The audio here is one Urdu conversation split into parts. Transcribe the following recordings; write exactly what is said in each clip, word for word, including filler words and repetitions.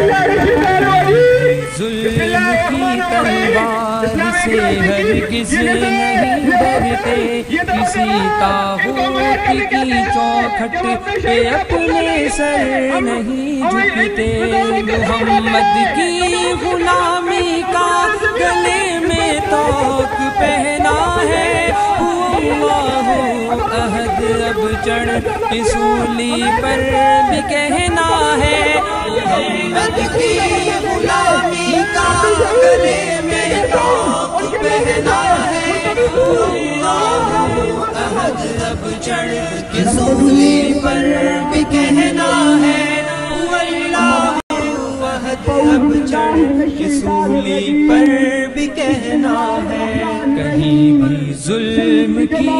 سے ہرگز نہیں ڈرتے، کسی طاغوت کی چوکھٹ پہ اپنے سر نہیں جھکتے، محمد کی غلامی کا گلے میں طوق پہنا ہے، اللہ احد اب چڑھ کے سولی پر بھی کہنا ہے، محمد کی غلامی کا گلے میں طوق پہنا ہے، اللہ احد اب چڑھ کے سولی پر بھی کہنا ہے، اللہ احد اب چڑھ کے سولی پر بھی کہنا ہے۔ کہیں بھی ظلم کی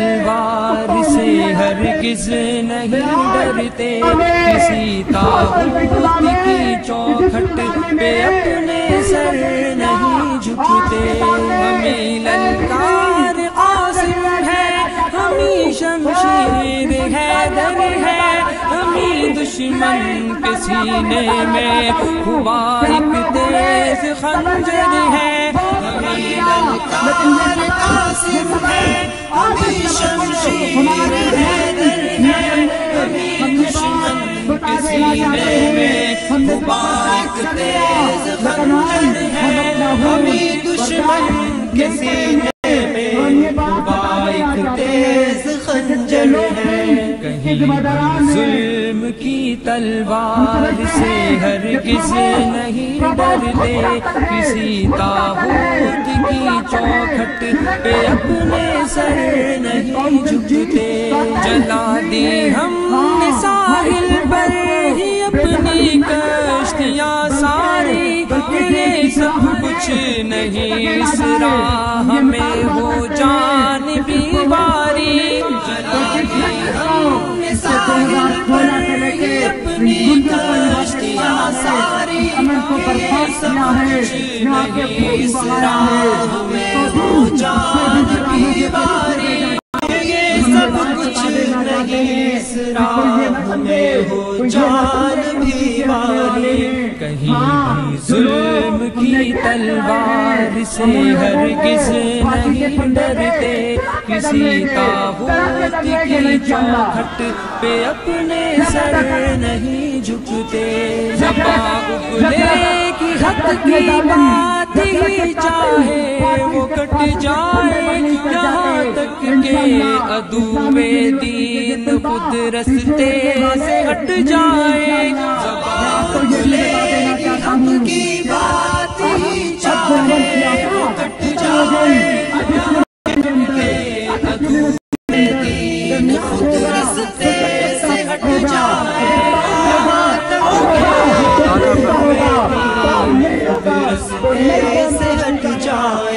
تلوار سے ہرگز نہیں ڈرتے، کسی طاغوت کی چوکھٹ پہ اپنے سر نہیں جھکتے، ہمیں للکار قاسم ہے، ہمیں شمشیر حیدر ہے، ہمیں دشمن کے سینے میں ہوا ایک تیز خنجر ہے، ہمیں للکار قاسم ہے، ہمیں شمشیر حیدر ہے، ہمیں دشمن کے سینے میں ہوا ایک تیز خنجر ہے، ہمیں دشمن کے سینے میں ہوا ایک تیز خنجر ہے۔ کہیں ظلم کی تلوار سے ہرگز نہیں ڈرتے، کسی طاغوت کی چوکھٹ پہ اپنے سر نہیں جھکتے، جلا دی ہم نے ساحل پر ہی اپنی کشتیاں ساری، یہ سب کچھ نہیں اس راہ میں ہو جان بیواری، جلا دی ہم نے ساحل پر ہی اپنی کشتیاں ساری، یہ سب کچھ نہیں اس راہ میں ہو جان بیواری، یہ سب کچھ نہیں اس راہ میں ہو جان بیواری۔ کہیں بھی ظلم کی تلوار سے ہرگز نہیں ڈرتے، کسی طاغوت کی چوکھٹ پہ اپنے سر نہیں جھکتے، زباں اگلے کی حق کی بات ہی چاہے وہ کٹ جائے، یہاں تک کہ عدو دین خود رستے سے ہٹ جائے، زباں اگلے کی حق کی بات ہی چاہے وہ کٹ جائے، یہاں تک کہ عدو دین خود رستے سے ہٹ جائے، یہاں تک سے ہٹ جائے۔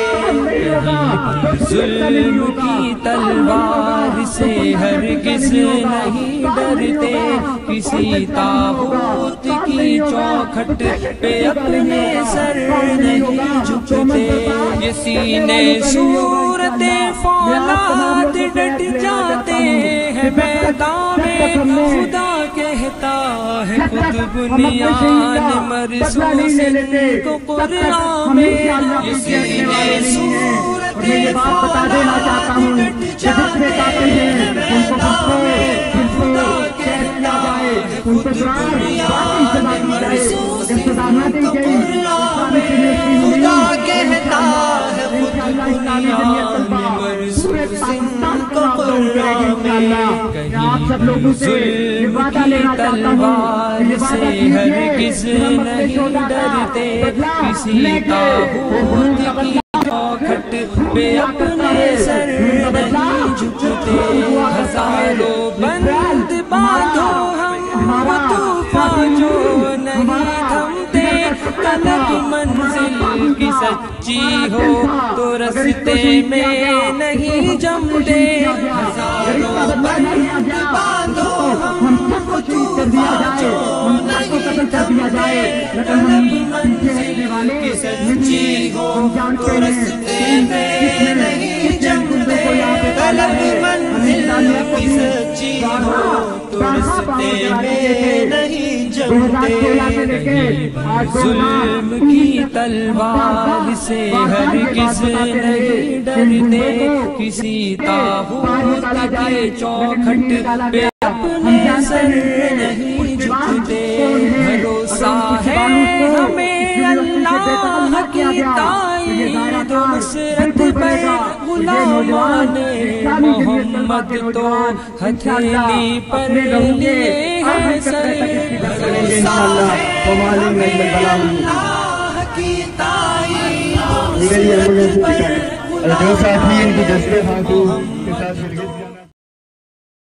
ظلم کی تلوار سے ہرگز نہیں ڈرتے، کسی طاغوت کی چوکھٹ پہ اپنے سر نہیں جھکتے، یہ سینے صورت فولاد ڈٹ جاتے ہیں میدان میں، خدا کہتا ہے خود بنیان مرسوس کو قرآن میں، یہ سینے صورت فولاد ڈٹ جاتے ہیں میدان میں، خدا کہتا ہے خود بنیان مرسوس کو قرآن میں، خدا کہتا ہے خود بنیان مرسوس کو قرآن میں۔ کہیں ظلم کی تلوار سے ہرگز نہیں ڈرتے، کسی طاغوت کی چوکھٹ پہ اپنے سر نہیں جھکتے، ہزاروں بند باندھو ہم وہ طوفان جو نہیں تھمتے، طلب منزل کی سچی ہو تو رستے میں نہیں جمتے، ہزاروں بند باندھو ہم وہ طوفان جو نہیں تھمتے، طلب منزل کی سچی ہو تو رستے میں نہیں جمتے، طلب منزل کی سچی ہو تو رستے میں نہیں جمتے، ظلم کی تلوار سے ہرگز نہیں ڈرتے، کسی طاغوت کے چوکھٹ پہ اپنے سر نہیں جھکتے، بھروسہ ہے ہمیں اللہ کی تائید و نصرت پر، غلامان محمد تو ہتھیلی پر لیے ہیں سر، بھروسہ ہے اللہ کی تائید و نصرت پر، غلامان محمد